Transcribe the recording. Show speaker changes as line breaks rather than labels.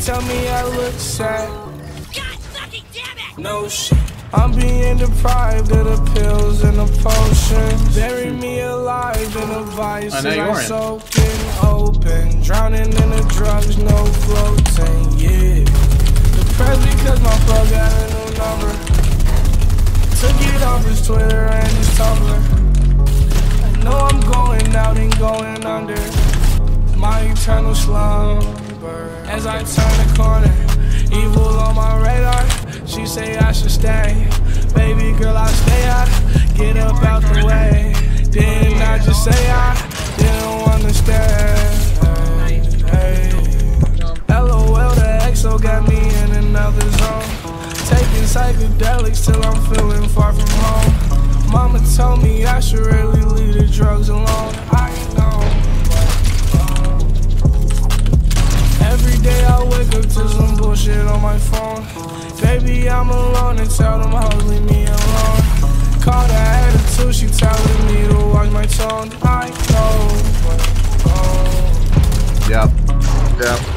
tell me I look sad.
God fucking damn it!
No shit. I'm being deprived of the pills and the potions. Bury me alive in a vice as I'm soaking open. Drowning in the drugs, no floating, yeah. Depressed because my plug got a new number. Took it off his Twitter and his Tumblr. I know I'm going out and going under my eternal slumber. As I turn the corner, evil on my radar. She say I should stay. Baby girl, I stay out. Get up out the way. Didn't I just say I didn't understand? Hey. LOL, the XO got me in another zone. Taking psychedelics till I'm feeling far from home. Mama told me I should really leave the drugs alone. I know. Every day I wake up to some bullshit on my phone. Baby, I'm alone and tell them hoes leave me alone. Call the attitude, she telling me to watch my tone. I know.
Yep.